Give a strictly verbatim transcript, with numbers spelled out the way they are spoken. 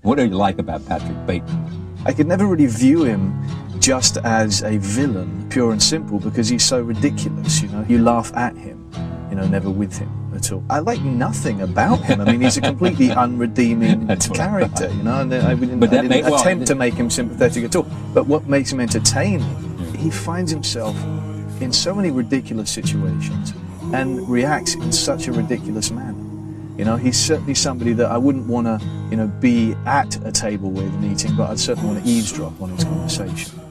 What do you like about Patrick Bateman? I could never really view him just as a villain, pure and simple, because he's so ridiculous, you know. You laugh at him, you know, never with him at all. I like nothing about him. I mean, he's a completely unredeeming character, you know, and I wouldn't, but that I didn't may, well, attempt to make him sympathetic at all. But what makes him entertaining, he finds himself in so many ridiculous situations and reacts in such a ridiculous manner. You know, he's certainly somebody that I wouldn't want to, you know, be at a table with and eating, but I'd certainly want to eavesdrop on his conversation.